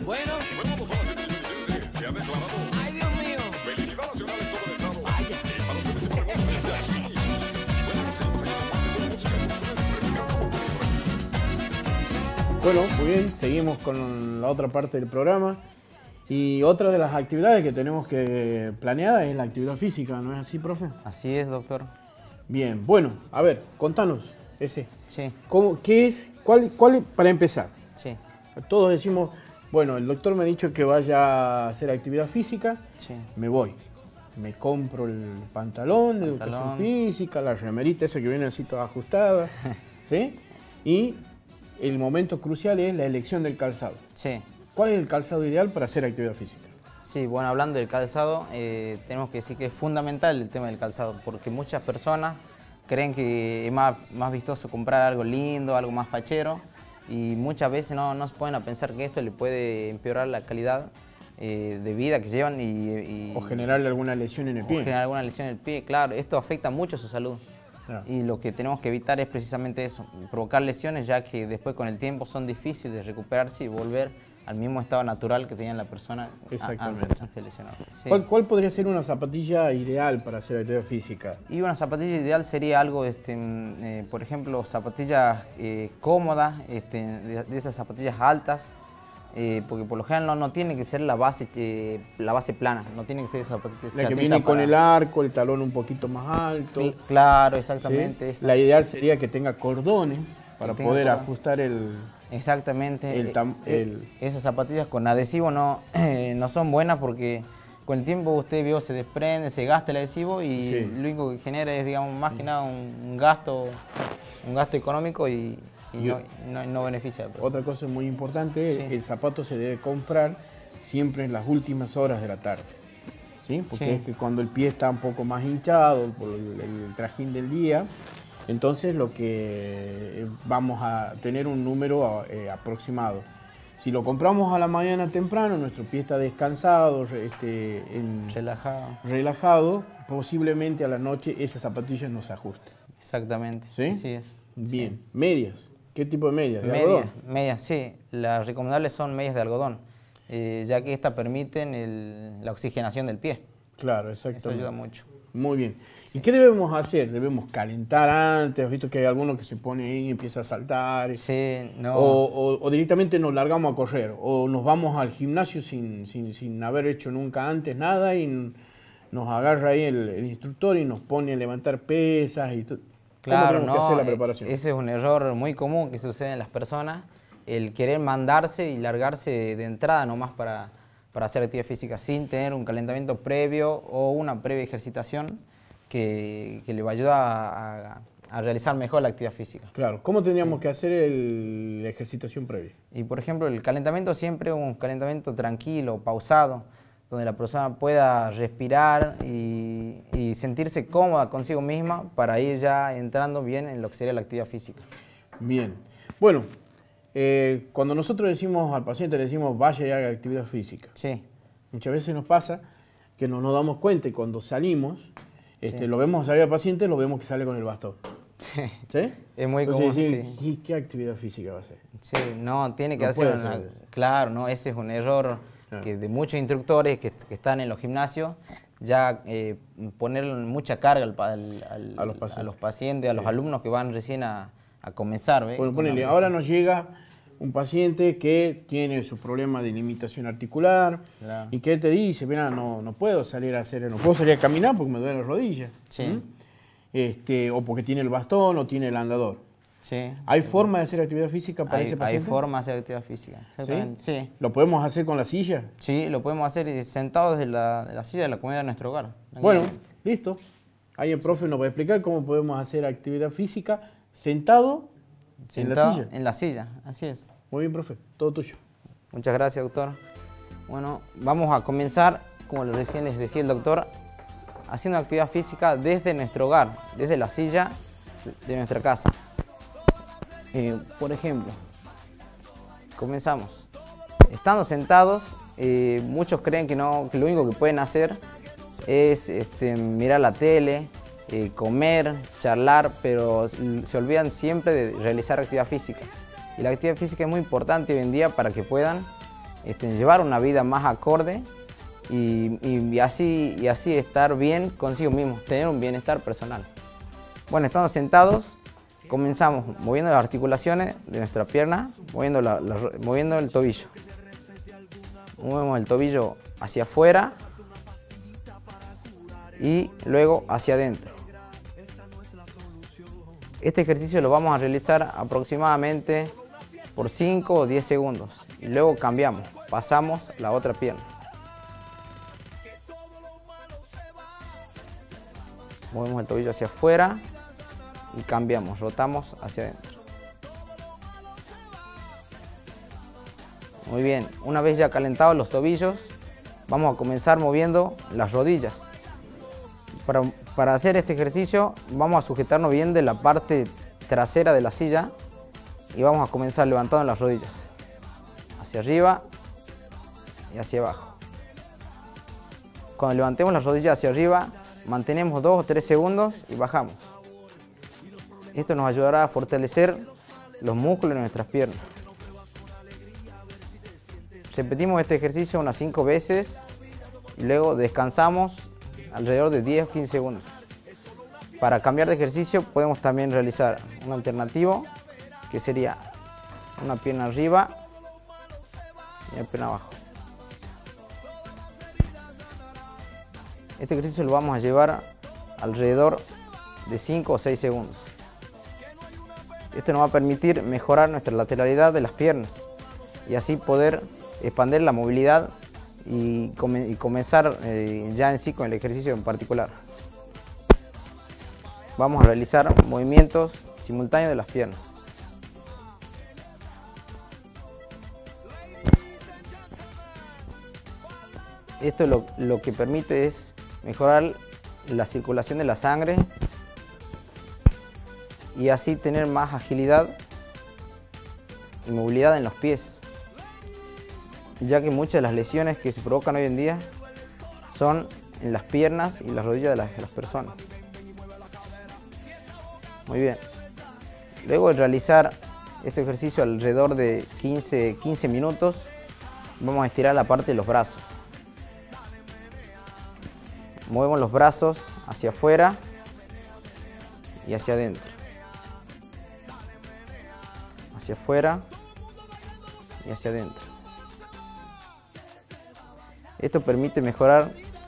Bueno. Y bueno, vamos a las elecciones. Se ha declarado. Ay, Dios mío. Felicidad nacional en todo el estado. Vaya. Y para ustedes y para vos, desde aquí. Y bueno, seguimos allá con más de música con ustedes, replicando por Bueno, muy bien, seguimos con la otra parte del programa. Y otra de las actividades que tenemos que planeada es la actividad física, ¿no es así, profe? Así es, doctor. Bien, bueno, a ver, contanos ese. Sí, ¿Qué es? Para empezar? sí, Todos decimos, bueno, el doctor me ha dicho que vaya a hacer actividad física, sí. me voy. Me compro el pantalón de educación física, la remerita esa que viene así toda ajustada, ¿sí? Y el momento crucial es la elección del calzado. Sí, ¿Cuál es el calzado ideal para hacer actividad física? sí, bueno, hablando del calzado, tenemos que decir que es fundamental el tema del calzado, porque muchas personas creen que es más vistoso comprar algo lindo, algo más fachero, y muchas veces no se ponen a pensar que esto le puede empeorar la calidad de vida que llevan O generarle alguna lesión en el o pie. generar alguna lesión en el pie. Claro, esto afecta mucho a su salud. Claro. Y lo que tenemos que evitar es precisamente eso, provocar lesiones, ya que después con el tiempo son difíciles de recuperarse y volver al mismo estado natural que tenía la persona Exactamente. antes de lesionarse. Sí. ¿Cuál podría ser una zapatilla ideal para hacer actividad física? Y una zapatilla ideal sería algo, por ejemplo, zapatillas cómodas, de esas zapatillas altas, porque por lo general no tiene que ser la base plana, no tiene que ser esa zapatilla La que chatita viene con para- el arco, el talón un poquito más alto. Claro, ¿sí? exactamente. Esa. La ideal sería que tenga cordones para tenga poder cordones. ajustar el... Exactamente. el- Esas zapatillas con adhesivo no son buenas porque con el tiempo usted vio se desprende, se gasta el adhesivo y Sí. lo único que genera es, digamos, más que nada un gasto económico y no beneficia a la persona. Otra cosa muy importante es Sí. el zapato se debe comprar siempre en las últimas horas de la tarde. ¿Sí? Porque Sí. es que cuando el pie está un poco más hinchado por el trajín del día, entonces lo que vamos a tener un número aproximado. Si lo compramos a la mañana temprano, nuestro pie está descansado, Relajado. relajado, posiblemente a la noche esa zapatilla no se ajuste. Exactamente. ¿Sí? Así es. Bien, medias. ¿Qué tipo de medias? ¿De algodón? Medias, sí. Las recomendables son medias de algodón, ya que estas permiten la oxigenación del pie. Claro, Eso exactamente. ayuda mucho. Muy bien. ¿Y qué debemos hacer? ¿Debemos calentar antes? ¿Has visto que hay alguno que se pone ahí y empieza a saltar? Sí, no. O directamente nos largamos a correr. O nos vamos al gimnasio sin haber hecho nunca antes nada y nos agarra ahí el instructor y nos pone a levantar pesas y todo. Claro, ¿Cómo tenemos que hacer la preparación? ese es un error muy común que sucede en las personas, el querer mandarse y largarse de entrada nomás para hacer actividad física sin tener un calentamiento previo o una previa ejercitación que le va a ayudar a realizar mejor la actividad física. Claro, ¿cómo tendríamos que hacer la ejercitación previa? Y por ejemplo, el calentamiento siempre es un calentamiento tranquilo, pausado, donde la persona pueda respirar y sentirse cómoda consigo misma para ir ya entrando bien en lo que sería la actividad física. Bien. Bueno, cuando nosotros decimos al paciente, le decimos vaya y haga actividad física. Sí, Muchas veces nos pasa que no nos damos cuenta y cuando salimos, Sí. lo vemos salir al paciente, lo vemos que sale con el bastón. ¿Sí? es muy Entonces común. decimos, Sí. ¿qué actividad física va a hacer? Sí, no, tiene que No hacer puede una... hacer eso. Claro, no, ese es un error Claro. que de muchos instructores que están en los gimnasios, ya poner mucha carga A los pacientes. a los alumnos que van recién a comenzar. ¿ve? Bueno, Con la ponele, medicina. ahora nos llega un paciente que tiene su problema de limitación articular Claro. y que te dice, mira, no puedo salir a caminar porque me duele la rodilla. Sí. O porque tiene el bastón o tiene el andador. Sí. ¿Hay forma de hacer actividad física para ese Hay paciente? forma de hacer actividad física. Exactamente. Sí. ¿Lo podemos hacer con la silla? Sí, lo podemos hacer sentados de la silla de la comodidad de nuestro hogar. Bueno, listo. Ahí el profe nos va a explicar cómo podemos hacer actividad física sentado en la Sentado silla. en la silla, así es. Muy bien, profe. Todo tuyo. Muchas gracias, doctor. Bueno, vamos a comenzar, como recién les decía el doctor, haciendo actividad física desde nuestro hogar, desde la silla de nuestra casa. Por ejemplo, comenzamos. Estando sentados, muchos creen que lo único que pueden hacer es mirar la tele, comer, charlar, pero se olvidan siempre de realizar actividad física. Y la actividad física es muy importante hoy en día para que puedan llevar una vida más acorde y así estar bien consigo mismo, tener un bienestar personal. Bueno, estando sentados, comenzamos moviendo las articulaciones de nuestra pierna, moviendo el tobillo. Movemos el tobillo hacia afuera y luego hacia adentro. Este ejercicio lo vamos a realizar aproximadamente por 5 o 10 segundos y luego cambiamos, pasamos la otra pierna. Movemos el tobillo hacia afuera y cambiamos, rotamos hacia adentro. Muy bien, una vez ya calentados los tobillos, vamos a comenzar moviendo las rodillas. Para hacer este ejercicio vamos a sujetarnos bien de la parte trasera de la silla y vamos a comenzar levantando las rodillas hacia arriba y hacia abajo. Cuando levantemos las rodillas hacia arriba, mantenemos 2 o 3 segundos y bajamos. Esto nos ayudará a fortalecer los músculos de nuestras piernas. Repetimos este ejercicio unas 5 veces y luego descansamos alrededor de 10 o 15 segundos. Para cambiar de ejercicio podemos también realizar un alternativo que sería una pierna arriba y una pierna abajo. Este ejercicio lo vamos a llevar alrededor de 5 o 6 segundos. Esto nos va a permitir mejorar nuestra lateralidad de las piernas y así poder expandir la movilidad y comenzar ya en sí con el ejercicio en particular. Vamos a realizar movimientos simultáneos de las piernas. Esto lo que permite es mejorar la circulación de la sangre y así tener más agilidad y movilidad en los pies, ya que muchas de las lesiones que se provocan hoy en día son en las piernas y las rodillas de las personas. Muy bien. Luego de realizar este ejercicio alrededor de 15 minutos, vamos a estirar la parte de los brazos. Movemos los brazos hacia afuera y hacia adentro. Hacia afuera y hacia adentro. Esto permite mejorar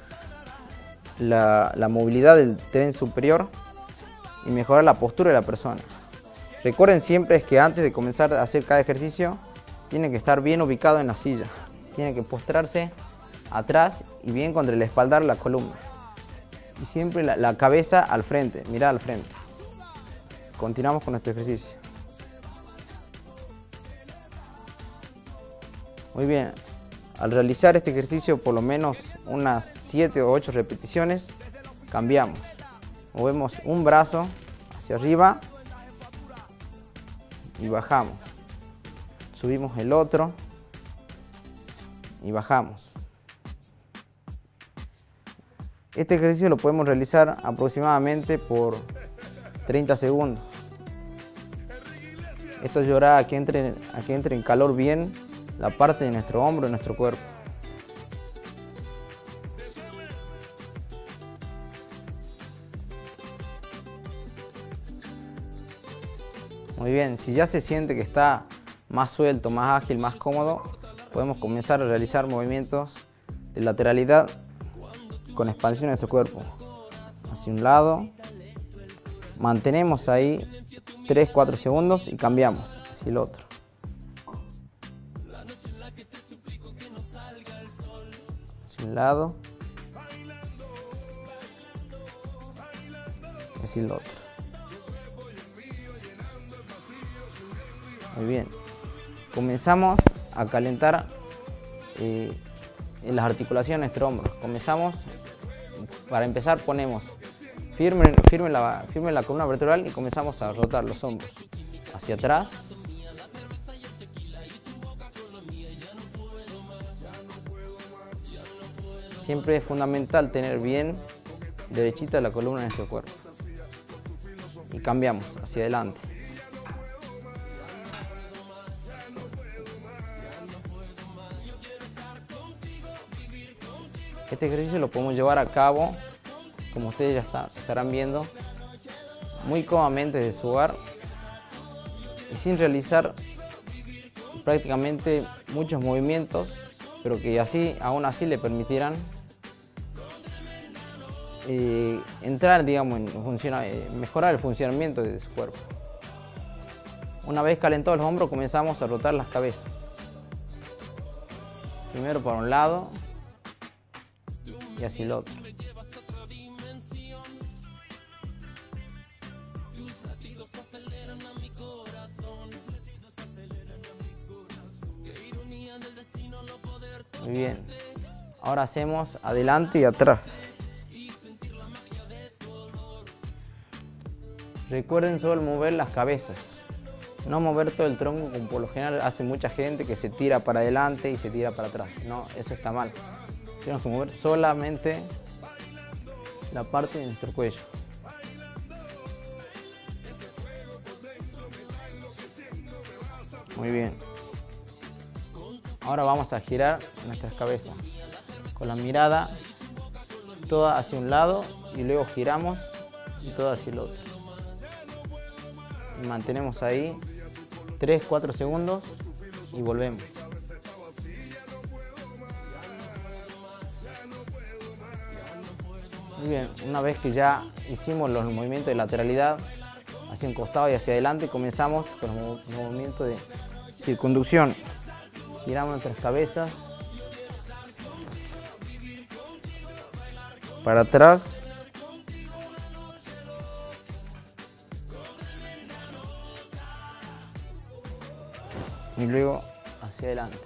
la movilidad del tren superior y mejorar la postura de la persona. Recuerden siempre que antes de comenzar a hacer cada ejercicio, tienen que estar bien ubicados en la silla. Tienen que postrarse atrás y bien contra el espaldar de la columna. Y siempre la cabeza al frente, mirar al frente. Continuamos con nuestro ejercicio. Muy bien. Al realizar este ejercicio por lo menos unas 7 o 8 repeticiones, cambiamos. Movemos un brazo hacia arriba y bajamos. Subimos el otro y bajamos. Este ejercicio lo podemos realizar aproximadamente por 30 segundos. Esto ayudará a que entre en calor bien la parte de nuestro hombro y nuestro cuerpo. Muy bien, si ya se siente que está más suelto, más ágil, más cómodo, podemos comenzar a realizar movimientos de lateralidad con expansión de nuestro cuerpo. Hacia un lado, mantenemos ahí 3-4 segundos y cambiamos hacia el otro. Hacia un lado, hacia el otro. Muy bien, comenzamos a calentar en las articulaciones de nuestro hombro. Para empezar ponemos firme la columna vertebral y comenzamos a rotar los hombros hacia atrás. Siempre es fundamental tener bien derechita la columna de nuestro cuerpo. Y cambiamos hacia adelante. Este ejercicio lo podemos llevar a cabo, como ustedes ya estarán viendo, muy cómodamente desde su hogar y sin realizar prácticamente muchos movimientos, pero que aún así le permitirán entrar, digamos, mejorar el funcionamiento de su cuerpo. Una vez calentados los hombros, comenzamos a rotar las cabezas. Primero para un lado y hacia el otro. Muy bien. Ahora hacemos adelante y atrás. Recuerden solo mover las cabezas, no mover todo el tronco como por lo general hace mucha gente que se tira para adelante y se tira para atrás. No, eso está mal. Tenemos que mover solamente la parte de nuestro cuello. Muy bien. Ahora vamos a girar nuestras cabezas con la mirada toda hacia un lado y luego giramos y toda hacia el otro. Y mantenemos ahí 3-4 segundos y volvemos. Muy bien, una vez que ya hicimos los movimientos de lateralidad hacia un costado y hacia adelante, comenzamos con los movimientos de circunducción. Giramos nuestras cabezas para atrás y luego hacia adelante.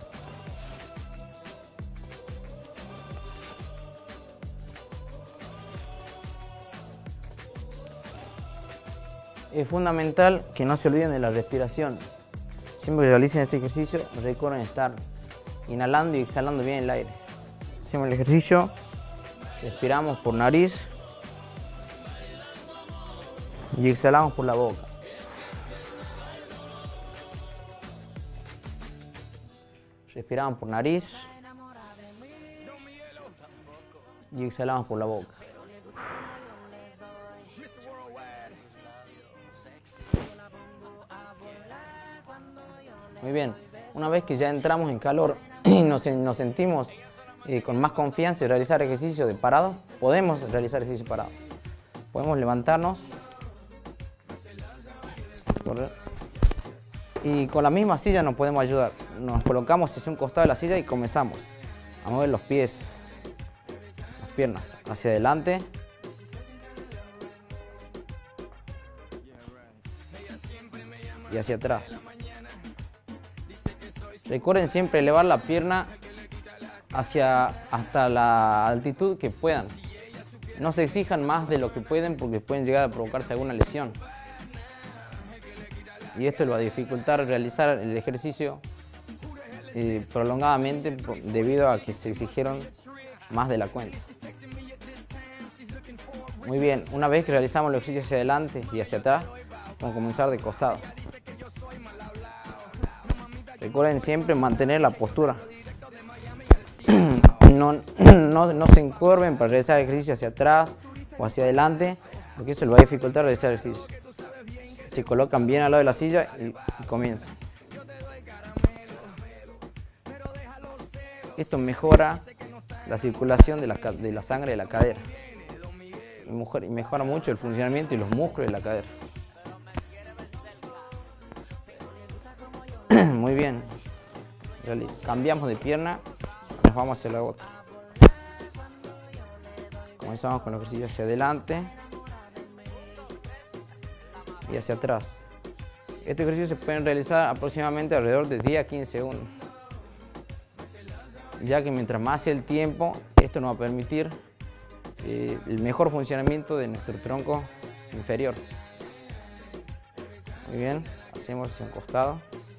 Es fundamental que no se olviden de la respiración. Siempre que realicen este ejercicio, recuerden estar inhalando y exhalando bien el aire. Hacemos el ejercicio, respiramos por nariz y exhalamos por la boca. Respiramos por nariz y exhalamos por la boca. Muy bien, una vez que ya entramos en calor y nos sentimos con más confianza y realizar ejercicio de parado, podemos realizar ejercicio parado. Podemos levantarnos y con la misma silla nos podemos ayudar. Nos colocamos hacia un costado de la silla y comenzamos a mover los pies, las piernas hacia adelante y hacia atrás. Recuerden siempre elevar la pierna hasta la altitud que puedan. No se exijan más de lo que pueden porque pueden llegar a provocarse alguna lesión. Y esto lo va a dificultar realizar el ejercicio prolongadamente debido a que se exigieron más de la cuenta. Muy bien, una vez que realizamos el ejercicio hacia adelante y hacia atrás, vamos a comenzar de costado. Recuerden siempre mantener la postura. No se encorven para realizar el ejercicio hacia atrás o hacia adelante, porque eso les va a dificultar realizar el ejercicio. Se colocan bien al lado de la silla y comienzan. Esto mejora la circulación de la sangre de la cadera y mejora mucho el funcionamiento y los músculos de la cadera. Muy bien, cambiamos de pierna, nos vamos hacia la otra. Comenzamos con el ejercicio hacia adelante y hacia atrás. Este ejercicio se puede realizar aproximadamente alrededor de 10 a 15 segundos, ya que mientras más sea el tiempo, esto nos va a permitir el mejor funcionamiento de nuestro tronco inferior. Muy bien, hacemos hacia un costado.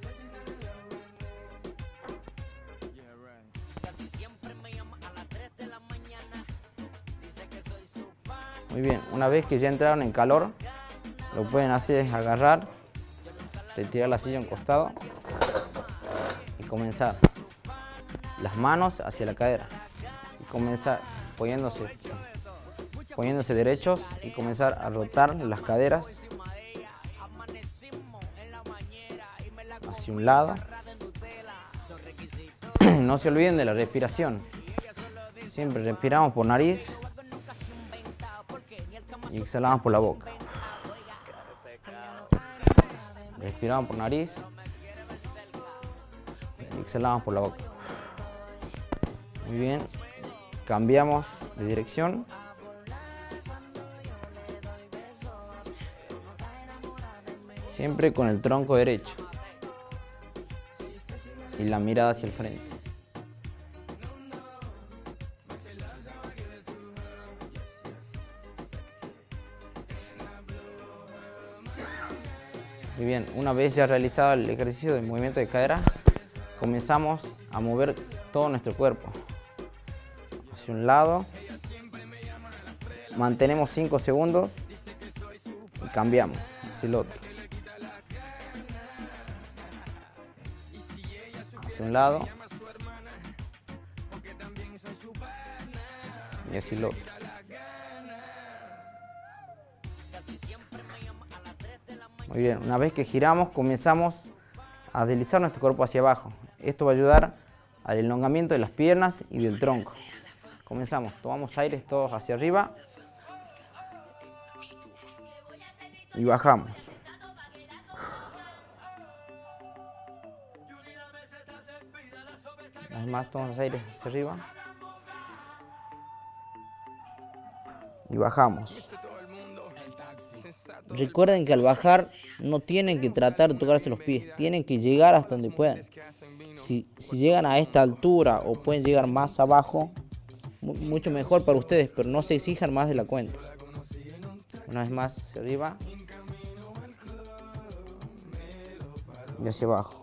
Muy bien, una vez que ya entraron en calor, lo que pueden hacer es agarrar, retirar la silla a un costado y comenzar. Las manos hacia la cadera y comenzar poniéndose derechos y comenzar a rotar las caderas hacia un lado. No se olviden de la respiración. Siempre respiramos por nariz y exhalamos por la boca. Respiramos por nariz y exhalamos por la boca. Muy bien. Cambiamos de dirección. Siempre con el tronco derecho y la mirada hacia el frente. Muy bien, una vez ya realizado el ejercicio de movimiento de cadera, comenzamos a mover todo nuestro cuerpo hacia un lado. Mantenemos 5 segundos y cambiamos hacia el otro. Hacia un lado y hacia el otro. Muy bien, una vez que giramos comenzamos a deslizar nuestro cuerpo hacia abajo. Esto va a ayudar al elongamiento de las piernas y del tronco. Comenzamos, tomamos aires todos hacia arriba y bajamos. Una vez más, tomamos aires hacia arriba y bajamos. Recuerden que al bajar no tienen que tratar de tocarse los pies, tienen que llegar hasta donde puedan. Si llegan a esta altura o pueden llegar más abajo, mucho mejor para ustedes, pero no se exijan más de la cuenta. Una vez más hacia arriba y hacia abajo.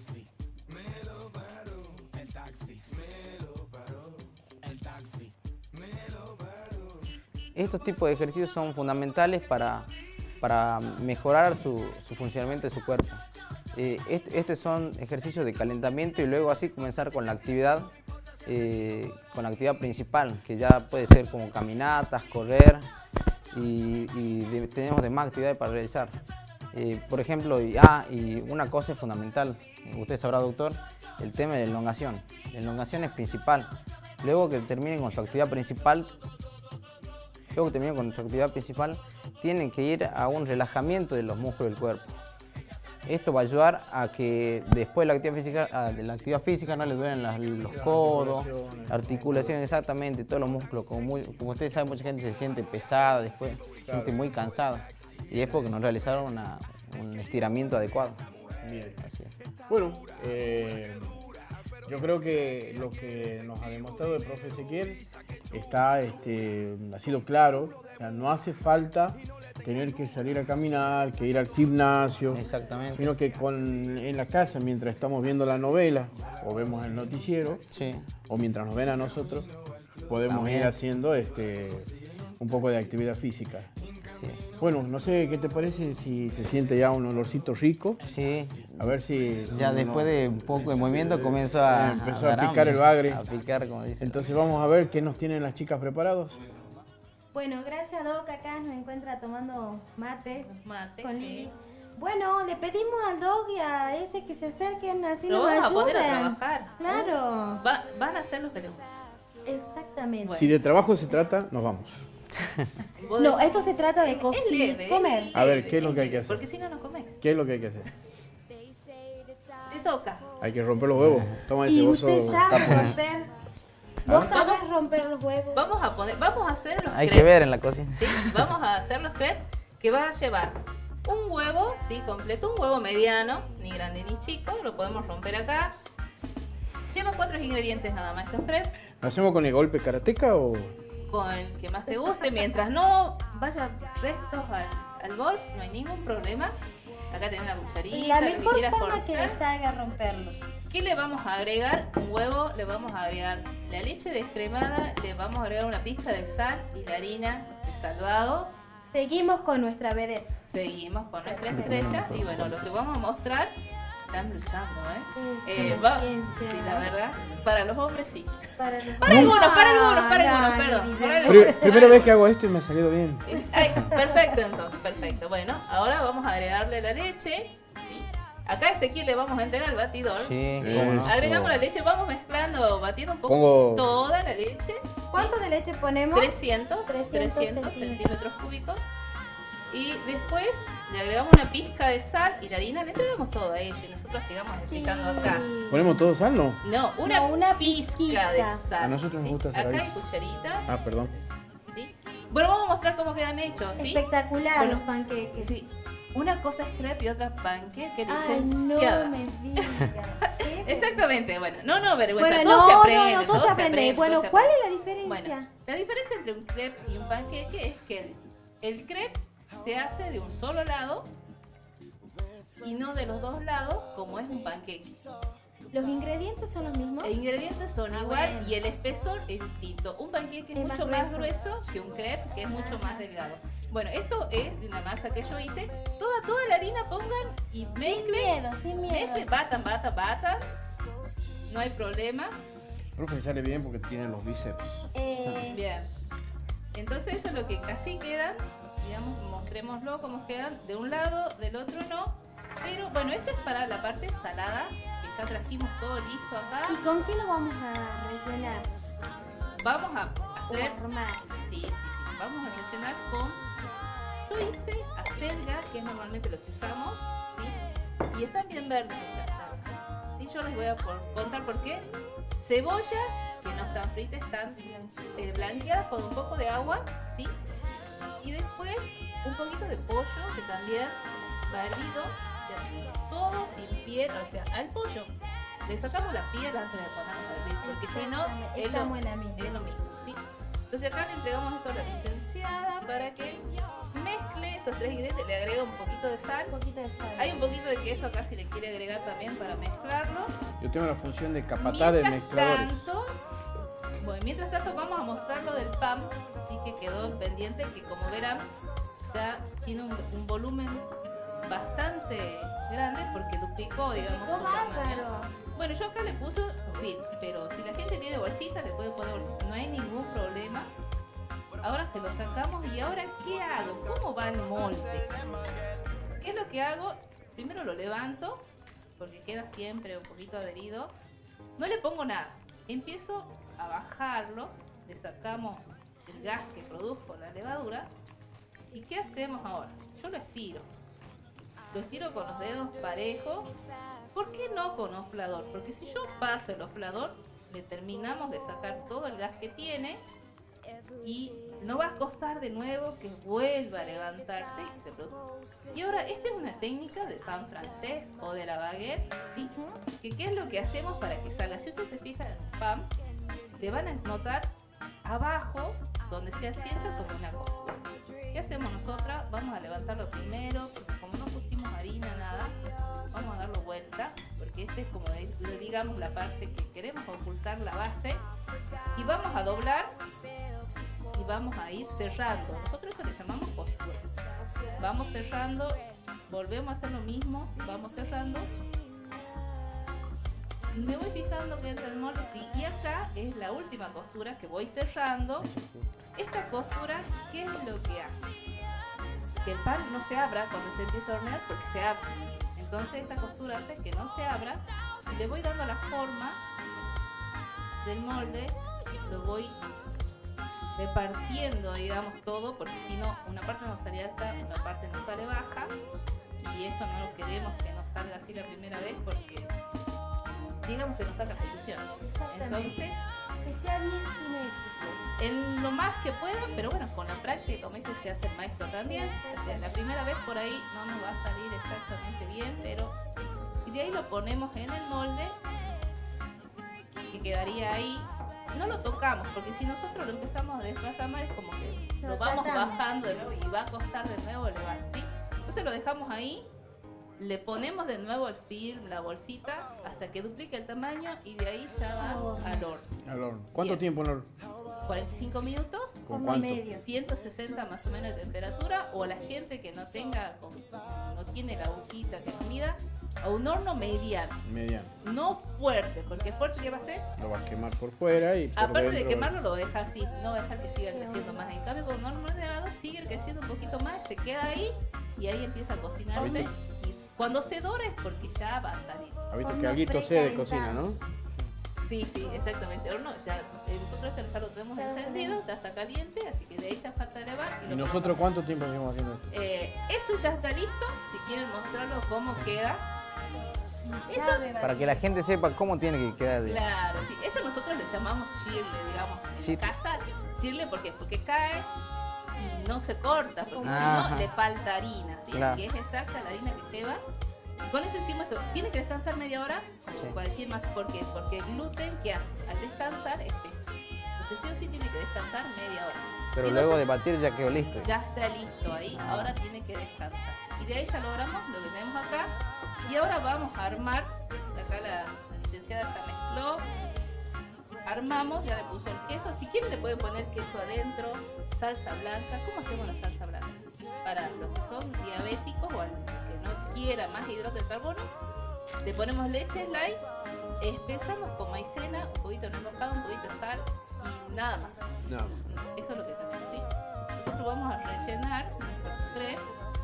Estos tipos de ejercicios son fundamentales para mejorar su funcionamiento de su cuerpo. Estos son ejercicios de calentamiento y luego así comenzar con la actividad principal, que ya puede ser como caminatas, correr y tenemos demás actividades para realizar. Por ejemplo, y una cosa es fundamental, usted sabrá, doctor, el tema de la elongación. La elongación es principal. Luego que terminen con su actividad principal, tienen que ir a un relajamiento de los músculos del cuerpo. Esto va a ayudar a que después de la actividad física no les duelen los codos, articulaciones, exactamente, todos los músculos. Como ustedes saben, mucha gente se siente pesada después, se siente muy cansada. Y es porque no realizaron un estiramiento adecuado. Bien. Así es. Bueno, yo creo que lo que nos ha demostrado el profe Ezequiel ha sido claro. O sea, no hace falta tener que salir a caminar, que ir al gimnasio. Exactamente. Sino que en la casa, mientras estamos viendo la novela o vemos el noticiero, Sí. o mientras nos ven a nosotros, podemos También. ir haciendo un poco de actividad física. Sí. Bueno, no sé qué te parece si se siente ya un olorcito rico. Sí. A ver si... Ya después de un poco de movimiento comienzo a empezó a dar picar hambre, el bagre. A picar, como dicen. Entonces vamos a ver qué nos tienen las chicas preparados. Bueno, gracias Doc, acá nos encuentra tomando mate, Mate, con sí. Lili. Bueno, le pedimos al Doc y a ese que se acerquen así Lo nos vamos a poner a ayuden. trabajar. Claro, Van a hacer lo que les gusta. exactamente. Bueno. Si de trabajo se trata, nos vamos. Vos No, de- esto se trata de es cocinar, leve, comer. A ver, ¿qué es lo que hay que hacer? Porque si no, no comes. ¿Qué es lo que hay que hacer? Te toca. Hay que romper los huevos. Toma ese Y bozo. usted sabe romper. ¿Vos sabés romper los huevos? Vamos a hacer los Hay que crepes. ver en la cocina. Sí, vamos a hacer los crepes que va a llevar un huevo, sí, completo, un huevo mediano, ni grande ni chico, lo podemos romper acá. Lleva 4 ingredientes nada más estos crepes, ¿Lo hacemos con el golpe karateca o...? con el que más te guste, mientras no vaya restos al bol, no hay ningún problema. Acá tenés una cucharita, La lo que mejor quieras forma que cortar. les salga romperlo. ¿Qué le vamos a agregar? Un huevo, le vamos a agregar la leche descremada, le vamos a agregar una pizca de sal y la harina de salvado. Seguimos con nuestra vedette. Seguimos con nuestra estrella y bueno, lo que vamos a mostrar Están luchando, Sí, sí, la verdad. Para los hombres sí. Para los Para algunos, no, perdón. no, Para algunos. Primera vez que hago esto y me ha salido bien. Ay, perfecto, entonces, perfecto. Bueno, ahora vamos a agregarle la leche. ¿Sí? Acá a Ezequiel le vamos a entregar el batidor. Sí, Sí. cómo no. Agregamos la leche, vamos mezclando, batiendo un poco Pongo- toda la leche. ¿Cuánto de leche ponemos? 300 300 centímetros cúbicos. Y después le agregamos una pizca de sal y la harina, le entregamos todo a ella y nosotros sigamos explicando acá. ¿Ponemos todo sal, no? No, una, No, una pizca pizquita. de sal. A nosotros nos gusta Acá saladito. hay cucharitas. Ah, perdón. ¿Sí? Bueno, vamos a mostrar cómo quedan hechos, ¿sí? Espectacular Bueno, los panqueques. Sí. Una cosa es crepe y otra panqueque, Ay, licenciada. no me digas. ¿Qué? Exactamente, bueno, no vergüenza, Bueno, todo no, se aprende, no, todo se aprende. Bueno, todo se ¿cuál aprende. es la diferencia? Bueno, la diferencia entre un crepe y un panqueque es que el crepe se hace de un solo lado y no de los dos lados como es un panqueque. ¿Los ingredientes son los mismos? Los ingredientes son Ah, igual bueno. y el espesor es distinto. Un panqueque es Es mucho más más grueso que un crepe que es mucho más delgado. Bueno, esto es de una masa que yo hice. Toda la harina pongan y Sin mezclen. miedo, sin miedo. Mezclen, batan. No hay problema. Profe, sale bien porque tiene los bíceps. Bien. Entonces eso es lo que así quedan. Digamos, mostrémoslo cómo quedan. De un lado, del otro no. Pero bueno, esta es para la parte salada. Que ya trajimos todo listo acá. ¿Y con qué lo vamos a rellenar? Vamos a hacer... Formar. Sí. Vamos a rellenar con... Yo hice acelga, que es normalmente lo que usamos. ¿Sí? Y están bien verdes las acelgas. ¿Sí? Yo les voy a contar por qué. Cebollas que no están fritas, están blanqueadas con un poco de agua. ¿Sí? Y después un poquito de pollo que también va hervido. Todo sin piel, o sea, al pollo le sacamos la piel antes de ponerlo a hervir, porque si no es lo mismo, ¿sí? Entonces acá le entregamos esto a la licenciada para que mezcle estos tres ingredientes, le agrega un poquito de sal. Un poquito de sal. Hay un poquito de queso acá si le quiere agregar también para mezclarlo. Yo tengo la función de capataz de mezcladores. Mientras tanto vamos a mostrar lo del pan, ¿sí? Que quedó pendiente, que como verán ya tiene un volumen bastante grande porque duplicó, digamos, Quedó su tamaño. bárbaro. Bueno, yo acá le puse film, pero si la gente tiene bolsita, le puede poner bolsita, no hay ningún problema. Ahora se lo sacamos y ahora ¿qué hago? ¿Cómo va el molde? ¿Qué es lo que hago? Primero lo levanto, porque queda siempre un poquito adherido. No le pongo nada. Empiezo a bajarlo, le sacamos el gas que produjo la levadura. ¿Y qué hacemos ahora? Yo lo estiro. Lo estiro con los dedos parejos. ¿Por qué no con oflador? Porque si yo paso el oflador, le terminamos de sacar todo el gas que tiene y no va a costar de nuevo que vuelva a levantarse y se produzca. Y ahora, esta es una técnica del pan francés o de la baguette, ¿sí? Que ¿qué es lo que hacemos para que salga? Si ustedes se fijan en el pan, le van a notar abajo, donde se asienta como una costura. ¿Qué hacemos nosotras? Vamos a levantarlo primero, porque como no pusimos harina, nada, vamos a darlo vuelta, porque esta es como, digamos, la parte que queremos ocultar la base, y vamos a doblar y vamos a ir cerrando. Nosotros eso le llamamos costura. Vamos cerrando, volvemos a hacer lo mismo, vamos cerrando. Me voy fijando que entra el molde, sí, y acá es la última costura que voy cerrando. Esta costura, ¿qué es lo que hace? Que el pan no se abra cuando se empieza a hornear, porque se abre. Entonces esta costura hace que no se abra. Y le voy dando la forma del molde, lo voy repartiendo, digamos, todo, porque si no, una parte nos sale alta, una parte nos sale baja, y eso no lo queremos que nos salga así la primera vez, porque digamos que nos saca ilusión. Entonces, que sea bien simétrico. en lo más que puedan, pero bueno, con la práctica, como dice, se hace el maestro también. O sea, la primera vez por ahí no nos va a salir exactamente bien, pero y de ahí lo ponemos en el molde, que quedaría ahí. No lo tocamos, porque si nosotros lo empezamos a desparramar es como que lo vamos bajando de nuevo y va a costar de nuevo elevar, ¿sí? Entonces lo dejamos ahí, le ponemos de nuevo el film, la bolsita, hasta que duplique el tamaño y de ahí ya va al horno. Al horno. ¿Cuánto Bien. tiempo en el horno? 45 minutos, ¿Con Horno cuánto? medio. 160 más o menos de temperatura, o la gente que no tenga, no tiene la agujita que mida, a un horno mediano, mediano. no fuerte, porque fuerte ¿qué va a hacer? Lo va a quemar por fuera y por Aparte de dentro. quemarlo lo deja así, no va a dejar que siga creciendo más. En cambio con un horno moderado sigue creciendo un poquito más, se queda ahí y ahí empieza a cocinarse. Y cuando se dora es porque ya va a salir. Ha visto Horno que alguito sé de precalentado. cocina, ¿no? Sí, sí, exactamente. Horno ya, nosotros ya lo tenemos encendido, ya está caliente, así que de ahí ya falta elevar. ¿Y lo nosotros ponemos. cuánto tiempo llevamos haciendo esto? Eso ya está listo, si quieren mostrarlo cómo queda. Eso, Para que la gente sepa cómo tiene que quedar. claro, sí, eso nosotros le llamamos chirle, digamos, en Sí. la casa. Chirle, ¿por qué? Porque cae y no se corta, porque si Ajá. no le falta harina, ¿sí? Claro. Que es exacta la harina que lleva. Y con eso hicimos esto. ¿Tiene que descansar media hora? Como cualquier más. ¿Por qué? Porque el gluten, ¿qué hace? Al descansar, espesa. Entonces sí o sí tiene que descansar media hora. Pero Si no luego se- de batir ya quedó listo. ya está listo ahí, ahora tiene que descansar. Y de ahí ya logramos lo que tenemos acá. Y ahora vamos a armar, acá la licenciada ya mezcló, armamos, ya le puso el queso. Si quieren le pueden poner queso adentro, salsa blanca. ¿Cómo hacemos la salsa blanca? Para los que son diabéticos o al que no quiera más hidrato de carbono, le ponemos leche light, espesamos con maicena, un poquito de nuez moscada, un poquito de sal y nada más. No. Eso es lo que tenemos, ¿sí? Nosotros vamos a rellenar nuestro crepe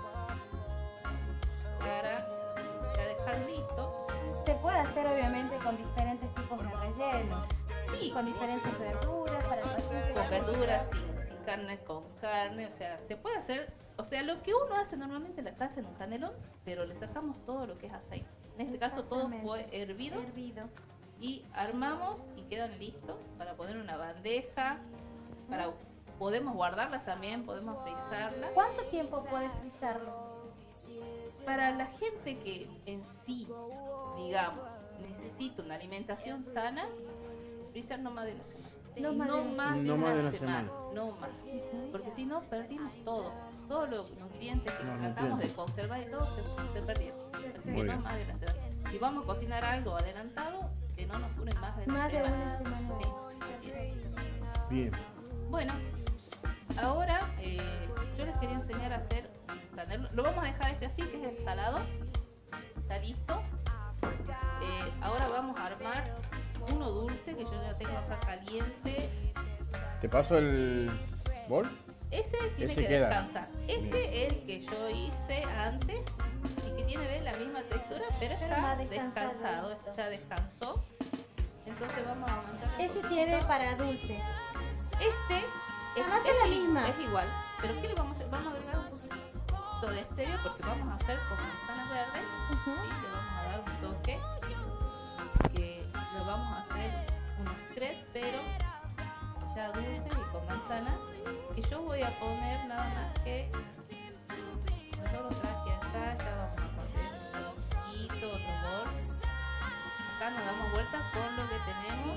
para ya dejar listo. Se puede hacer obviamente con diferentes tipos de relleno. Sí, Con diferentes verduras para el paciente. con verduras, sin carne, con carne, o sea, se puede hacer, o sea, lo que uno hace normalmente en la casa en un canelón, pero le sacamos todo lo que es aceite. En este caso todo fue hervido Hervido. y armamos y quedan listos para poner en una bandeja, para podemos guardarlas también, podemos frizarlas. ¿Cuánto tiempo puedes frizarlo? Para la gente que en sí, digamos, necesita una alimentación sana, freezer no más de una semana. No más de una No más de una semana. No más. Porque si no, perdimos todo. Todos los nutrientes que Los tratamos de nutrientes. conservar y todo se perdieron. Así Muy que no bien. más de una semana. Si vamos a cocinar algo adelantado, que no nos dure más de una Más de semana. una semana. Sí, así es. Bien. Bueno, ahora yo les quería enseñar a hacer un canelón. Lo vamos a dejar así, que es el salado. Está listo. Ahora vamos a armar uno dulce que yo ya tengo acá caliente. ¿Te paso el bol? Ese tiene Ese que queda. descansar. Este es el que yo hice antes y que tiene ¿ves? La misma textura, pero Pero está más descansado. descansado. Esto ya descansó. Entonces vamos a aumentar. un Ese poquito. tiene para dulce. Este Además es la misma. Es igual. Pero ¿qué le vamos a hacer? Vamos a agregar un poquito de estéreo porque vamos a hacer con manzanas verdes. Ujú. ¿Sí? Le vamos a dar un toque. Que lo vamos a hacer unos crepes, pero ya dulce y con manzana. Que yo voy a poner nada más que. Yo lo traje acá, ya vamos a poner un poquito, otro bol. Acá nos damos vuelta con lo que tenemos.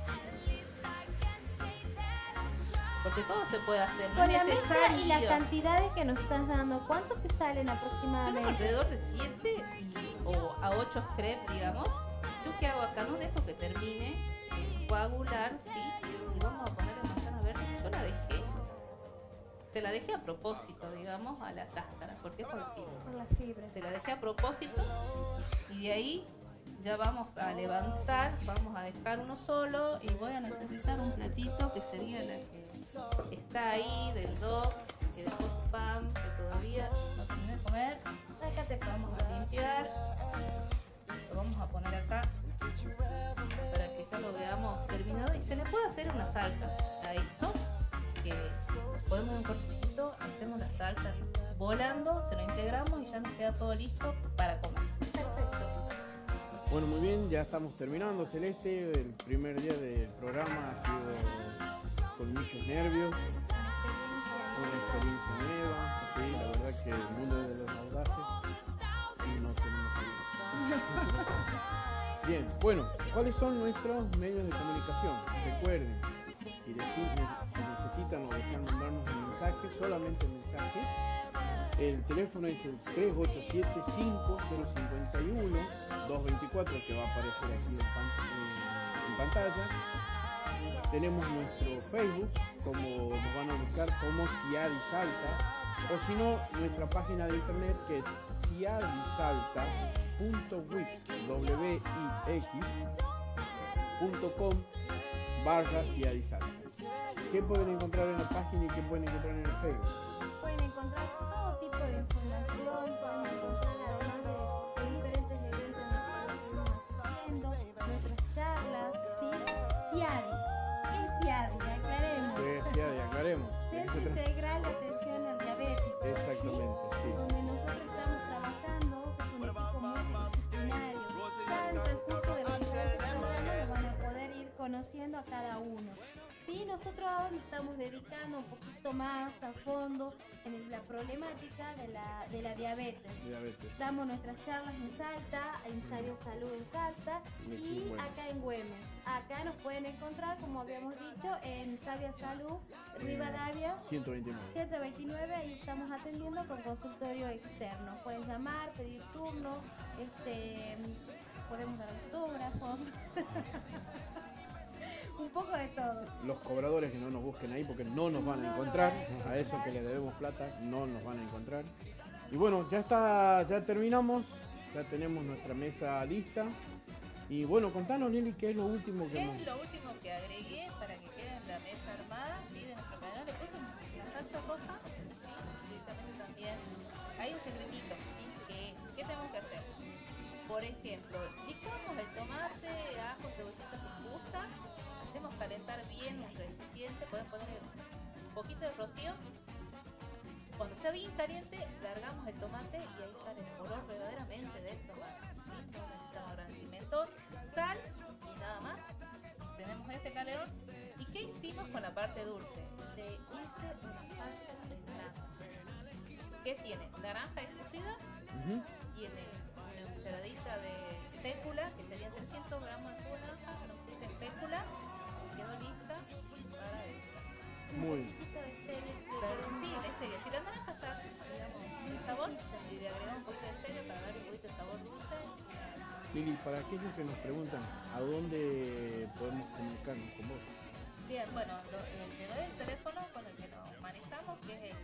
Porque todo se puede hacer, no Con es la mezcla necesario. y las cantidades que nos estás dando, ¿cuánto te salen Tenemos aproximadamente? alrededor de 7 o a 8 crepes, digamos. Yo qué hago acá, no dejo que termine de coagular, ¿sí? Y vamos a poner la manzana verde. Yo la dejé, se la dejé a propósito, digamos, a la cáscara, porque es por el fibra. Por las fibras. Se la dejé a propósito y de ahí ya vamos a levantar, vamos a dejar uno solo y voy a necesitar un platito que sería la que está ahí del dog, que después Pam, que todavía no terminé de comer. Acá te vamos a limpiar, lo vamos a poner acá para que ya lo veamos terminado y se le puede hacer una salsa a esto, que podemos en un corte chiquito, hacemos la salsa volando, se lo integramos y ya nos queda todo listo para comer. Perfecto. Bueno, muy bien, ya estamos terminando, Celeste. El primer día del programa ha sido con muchos nervios, una experiencia nueva. Sí, la verdad que el mundo de los audaces sí, no tenemos idea. Bien, bueno, ¿cuáles son nuestros medios de comunicación? Recuerden, si necesitan o desean mandarnos un mensaje, solamente mensajes. El teléfono es el 387-5051-224 que va a aparecer aquí en pantalla. Tenemos nuestro Facebook, como nos van a buscar como Ciadi Salta, o si no, nuestra página de internet que es ciadisalta.wix.com/ciadisalta. ¿Qué pueden encontrar en la página y qué pueden encontrar en el Facebook? Pueden encontrar todo tipo de información, pueden encontrar además de diferentes eventos en los que estamos haciendo, nuestras charlas, ¿sí? CIADI. ¿Qué es CIADI? Aclaremos. CIADI, aclaremos. Centro Integral de Atención al Diabético. Exactamente, sí. Donde nosotros estamos trabajando con un equipo multidisciplinario. Ya en el transcurso de los diferentes programas lo van a poder ir conociendo a cada uno. Sí, nosotros ahora nos estamos dedicando un poquito más a fondo en la problemática de la diabetes. Damos nuestras charlas en Salta, en Sabio Salud en Salta y acá en Güemes. Acá nos pueden encontrar, como habíamos dicho, en Sabio Salud, Rivadavia 129. Ahí estamos atendiendo con consultorio externo. Pueden llamar, pedir turnos, podemos dar autógrafos. Un poco de todo. Los cobradores que no nos busquen ahí porque no nos van a encontrar. A esos que les debemos plata no nos van a encontrar. Y bueno, ya está, ya terminamos. Ya tenemos nuestra mesa lista. Y bueno, contanos, Lili, ¿qué es lo último que ¿Qué es lo último que agregué para que quede en la mesa armada? ¿Sí? De nuestro canal le puse la salsa roja. Directamente también. Hay un secretito. ¿Sí? ¿Qué tenemos que hacer? Por ejemplo, licuamos el tomate, ajo, cebollita si gusta. Hacemos calentar bien un recipiente, pueden poner un poquito de rocío. Cuando está bien caliente, largamos el tomate y ahí sale el color verdaderamente del tomate. ¿Sí? No necesitamos gran pimentón, sal y nada más. Tenemos este calerón. ¿Y qué hicimos con la parte dulce? Le hice una salsa de naranja. ¿Qué tiene? Naranja escocida, tiene una cucharadita de fécula, que serían 300 gramos de jugo de naranja, una cucharadita de fécula. Quedó lista para esta. Muy Un poquito de stevia. Pero sí, la stevia. Si la naranja está, digamos, el sabor, y le agregamos un poquito de stevia para darle un poquito de sabor dulce. Lili, para aquellos que nos preguntan ¿a dónde podemos comunicarnos con vos? Bien, bueno, el teléfono con el que nos manejamos, que es el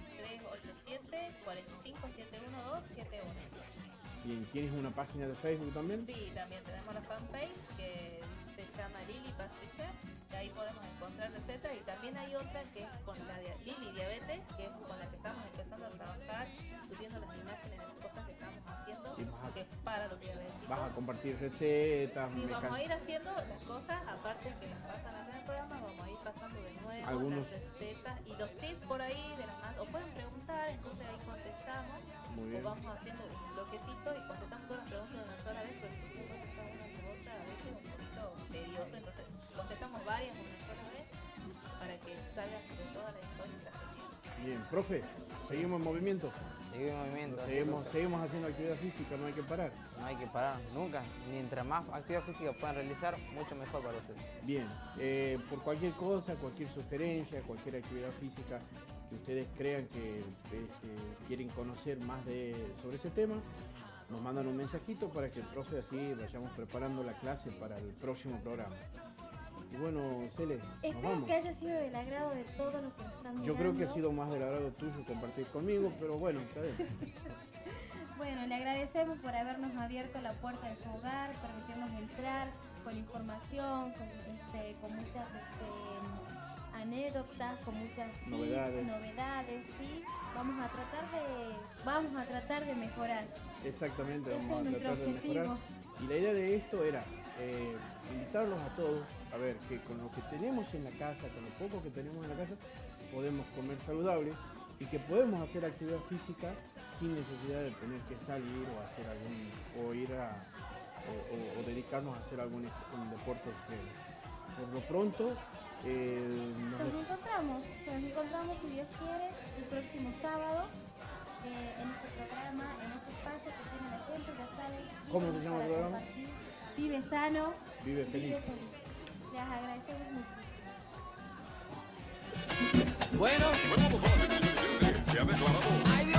387-45-712-71. ¿Y tienes una página de Facebook también? Sí, también tenemos la fanpage que se llama Lili Pastiche, que ahí podemos encontrar recetas, y también hay otra que es con la de Lili Diabetes, que es con la que estamos empezando a trabajar, subiendo las imágenes de las cosas que estamos haciendo, que es para los diabéticos. Vas a compartir recetas. Sí, vamos a ir haciendo las cosas, aparte que las pasan acá en el programa, vamos a ir pasando de nuevo algunos las recetas y los tips por ahí de las más, o pueden preguntar, entonces ahí contestamos. Muy bien. O vamos haciendo un bloquecito y contestamos todas las preguntas de una sola vez, porque si uno contesta una de otra, a veces es un poquito tedioso, entonces contestamos varias una sola vez para que salga de toda la historia y la gestión. Bien, profe, seguimos en movimiento. Seguimos en movimiento. Seguimos haciendo actividad física, no hay que parar. No hay que parar nunca. Mientras más actividad física puedan realizar, mucho mejor para ustedes. Bien, por cualquier cosa, cualquier sugerencia, cualquier actividad física que ustedes crean que quieren conocer más sobre ese tema, nos mandan un mensajito para que el profe así vayamos preparando la clase para el próximo programa. Y bueno, Cele, nos Espero vamos. que haya sido del agrado de todos los que nos están mirando. Yo creo que ha sido más del agrado tuyo compartir conmigo, pero bueno, está bien. Bueno, le agradecemos por habernos abierto la puerta de su hogar, permitirnos entrar con información, con muchas anécdotas, con muchas novedades, ¿sí? Vamos a tratar de mejorar. Exactamente, Ese vamos es a nuestro tratar de mejorar. objetivo. Y la idea de esto era invitarlos a todos a ver que con lo que tenemos en la casa, con lo poco que tenemos en la casa, podemos comer saludable y que podemos hacer actividad física sin necesidad de tener que salir o hacer o dedicarnos a hacer un deporte extremo. Por lo pronto, Nos encontramos, si Dios quiere, el próximo sábado en este programa, en este espacio que tiene la gente, ya saben. ¿Cómo se llama el programa? Vive sano, Vive feliz. Les agradecemos mucho. Bueno, vamos a la siguiente. Se ha declarado.